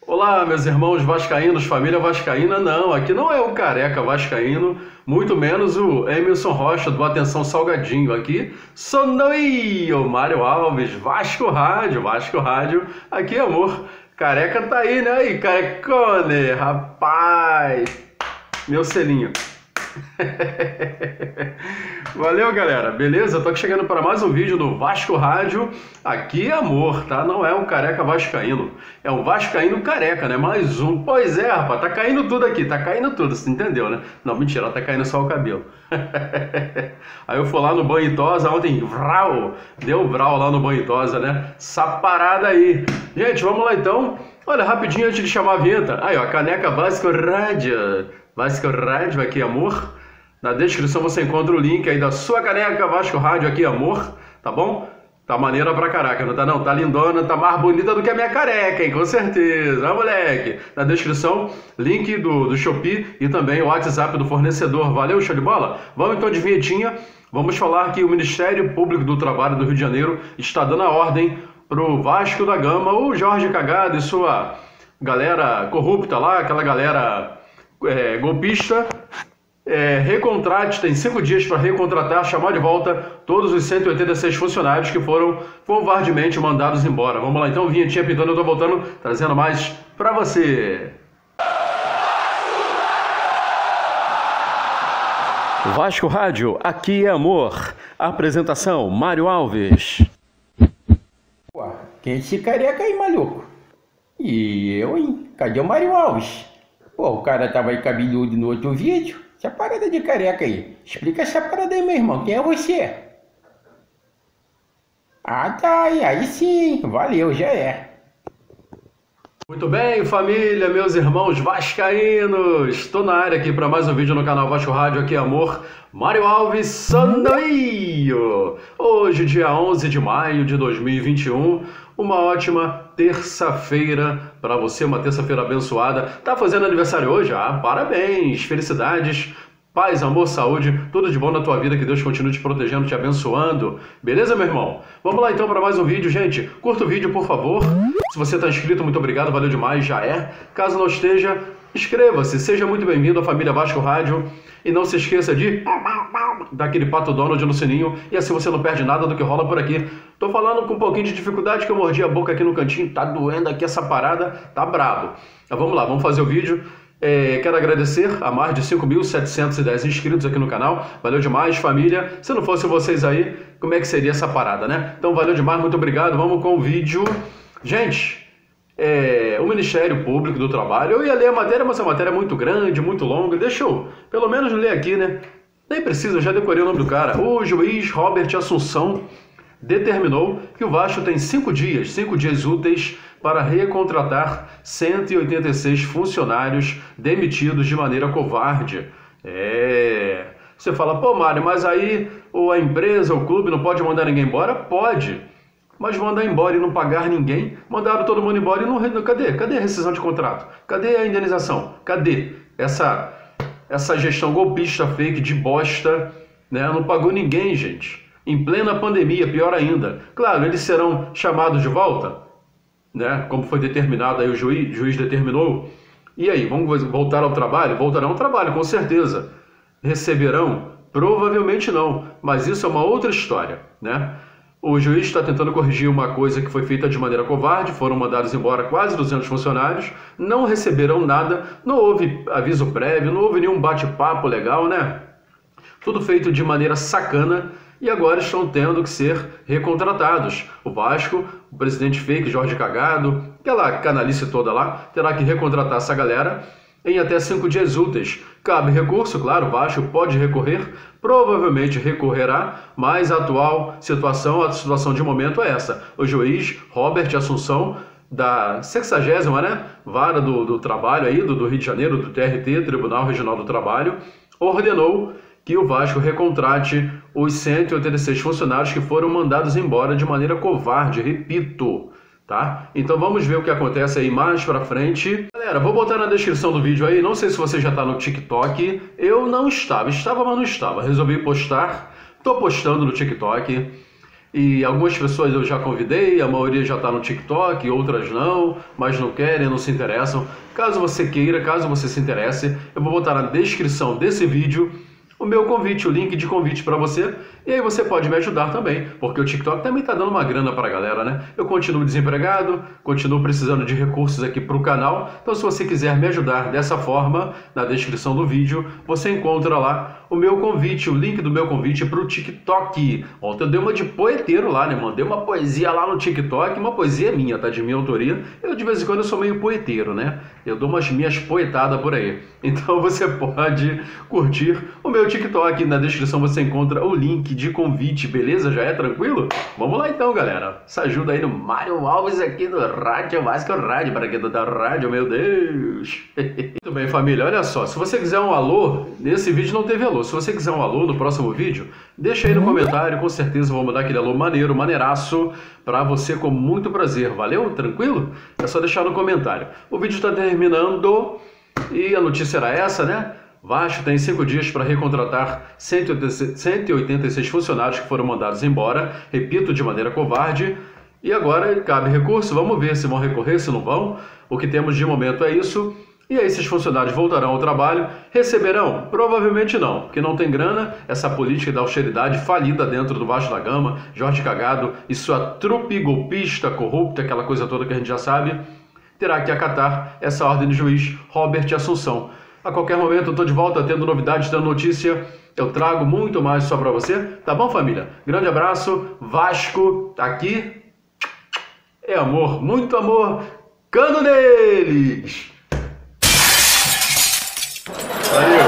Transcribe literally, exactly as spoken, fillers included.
Olá, meus irmãos vascaínos, família vascaína. Não, aqui não é o Careca vascaíno, muito menos o Emerson Rocha do Atenção Salgadinho. Aqui sou eu, Mário Alves, Vasco Rádio, Vasco Rádio. Aqui, amor, Careca tá aí, né? Aí, carecone, rapaz, meu selinho. Valeu, galera, beleza? Tô aqui chegando para mais um vídeo do Vasco Rádio. Aqui, amor, tá? Não é um careca vascaíno, é um vascaíno careca, né? Mais um. Pois é, rapaz, tá caindo tudo aqui, tá caindo tudo, você entendeu, né? Não, mentira, tá caindo só o cabelo. Aí eu fui lá no Banho e Tosa ontem, vral, deu um vral lá no Banho e Tosa, né? Essa parada aí. Gente, vamos lá então. Olha, rapidinho antes de chamar a vinheta. Aí, ó, caneca Vasco Rádio. Vasco Rádio, aqui, amor. Na descrição você encontra o link aí da sua caneca Vasco Rádio, aqui, amor. Tá bom? Tá maneira pra caraca, não tá não? Tá lindona, tá mais bonita do que a minha careca, hein? Com certeza. Ah, moleque. Na descrição, link do, do Shopee e também o WhatsApp do fornecedor. Valeu, show de bola? Vamos então de vinhetinha. Vamos falar que o Ministério Público do Trabalho do Rio de Janeiro está dando a ordem pro Vasco da Gama, o Jorge Cagado e sua galera corrupta lá, aquela galera... É, golpista, é, recontrate, tem cinco dias para recontratar, chamar de volta todos os cento e oitenta e seis funcionários que foram covardemente mandados embora. Vamos lá então, vinhetinha pintando, eu tô voltando, trazendo mais para você. Vasco Rádio, aqui é amor. Apresentação, Mário Alves. Ué, quem é esse careca aí, maluco? E eu, hein? Cadê o Mário Alves? Pô, o cara tava aí cabeludo no outro vídeo. Essa parada de careca aí. Explica essa parada aí, meu irmão. Quem é você? Ah, tá. Aí sim. Valeu, já é. Muito bem, família, meus irmãos vascaínos. Estou na área aqui para mais um vídeo no canal Vasco Rádio. Aqui, amor. Mário Alves Sandoio. Hoje, dia onze de maio de dois mil e vinte e um. Uma ótima terça-feira para você, uma terça-feira abençoada. Tá fazendo aniversário hoje? Ah, parabéns, felicidades, paz, amor, saúde, tudo de bom na tua vida, que Deus continue te protegendo, te abençoando. Beleza, meu irmão? Vamos lá então para mais um vídeo, gente. Curta o vídeo, por favor. Se você está inscrito, muito obrigado, valeu demais, já é. Caso não esteja, inscreva-se, seja muito bem-vindo à família Vasco Rádio. E não se esqueça de dar aquele pato Donald no sininho, e assim você não perde nada do que rola por aqui. Tô falando com um pouquinho de dificuldade, que eu mordi a boca aqui no cantinho, tá doendo aqui essa parada, tá brabo. Mas vamos lá, vamos fazer o vídeo. É, quero agradecer a mais de cinco mil setecentos e dez inscritos aqui no canal. Valeu demais, família. Se não fosse vocês aí, como é que seria essa parada, né? Então valeu demais, muito obrigado. Vamos com o vídeo. Gente... É, o Ministério Público do Trabalho, eu ia ler a matéria, mas a matéria é muito grande, muito longa, deixa eu pelo menos ler aqui, né? Nem precisa, eu já decorei o nome do cara. O juiz Robert Assunção determinou que o Vasco tem cinco dias, cinco dias úteis para recontratar cento e oitenta e seis funcionários demitidos de maneira covarde. É... Você fala, pô, Mário, mas aí ou a empresa, o clube não pode mandar ninguém embora? Pode. Mas mandar embora e não pagar ninguém, mandaram todo mundo embora e não... Cadê? Cadê a rescisão de contrato? Cadê a indenização? Cadê essa, essa gestão golpista, fake, de bosta, né? Não pagou ninguém, gente. Em plena pandemia, pior ainda. Claro, eles serão chamados de volta, né? Como foi determinado aí, o juiz, o juiz determinou. E aí, vamos voltar ao trabalho? Voltarão ao trabalho, com certeza. Receberão? Provavelmente não. Mas isso é uma outra história, né? O juiz está tentando corrigir uma coisa que foi feita de maneira covarde, foram mandados embora quase duzentos funcionários, não receberam nada, não houve aviso prévio, não houve nenhum bate-papo legal, né? Tudo feito de maneira sacana e agora estão tendo que ser recontratados. O Vasco, o presidente fake, Jorge Cagado, aquela canalice toda lá, terá que recontratar essa galera em até cinco dias úteis. Cabe recurso, claro, o Vasco pode recorrer, provavelmente recorrerá, mas a atual situação, a situação de momento é essa. O juiz Robert Assunção, da sexagésima, né, vara do, do trabalho aí, do, do Rio de Janeiro, do T R T, Tribunal Regional do Trabalho, ordenou que o Vasco recontrate os cento e oitenta e seis funcionários que foram mandados embora de maneira covarde, repito. Tá? Então vamos ver o que acontece aí mais pra frente. Galera, vou botar na descrição do vídeo aí, não sei se você já tá no TikTok, eu não estava, estava, mas não estava, resolvi postar, tô postando no TikTok, E algumas pessoas eu já convidei, a maioria já está no TikTok, outras não, mas não querem, não se interessam. Caso você queira, caso você se interesse, eu vou botar na descrição desse vídeo o meu convite, o link de convite para você, e aí você pode me ajudar também, porque o TikTok também está dando uma grana para a galera, né? Eu continuo desempregado, continuo precisando de recursos aqui para o canal, então se você quiser me ajudar dessa forma, na descrição do vídeo, você encontra lá o meu convite, o link do meu convite para o TikTok. Ontem eu dei uma de poeteiro lá, né? Mandei uma poesia lá no TikTok, uma poesia minha, tá? De minha autoria. Eu de vez em quando eu sou meio poeteiro, né? Eu dou umas minhas poetadas por aí. Então você pode curtir o meu TikTok, na descrição você encontra o link de convite, beleza? Já é tranquilo? Vamos lá então, galera. Essa ajuda aí no Mário Alves aqui no Rádio Vasco Rádio, para quem da rádio, meu Deus. Muito bem, família, olha só, se você quiser um alô, nesse vídeo não teve alô, se você quiser um alô no próximo vídeo, deixa aí no comentário, com certeza vou mandar aquele alô maneiro, maneiraço, para você com muito prazer, valeu? Tranquilo? É só deixar no comentário. O vídeo está terminando e a notícia era essa, né? Vasco tem cinco dias para recontratar cento e oitenta e seis funcionários que foram mandados embora, repito, de maneira covarde, e agora cabe recurso, vamos ver se vão recorrer, se não vão. O que temos de momento é isso, e aí esses funcionários voltarão ao trabalho, receberão? Provavelmente não, porque não tem grana, essa política da austeridade falida dentro do Vasco da Gama, Jorge Cagado e sua trupe golpista, corrupta, aquela coisa toda que a gente já sabe, terá que acatar essa ordem do juiz Robert Assunção. A qualquer momento eu estou de volta tendo novidades, tendo notícia, eu trago muito mais só para você, tá bom, família? Grande abraço, Vasco aqui é amor, muito amor, cano neles! Valeu!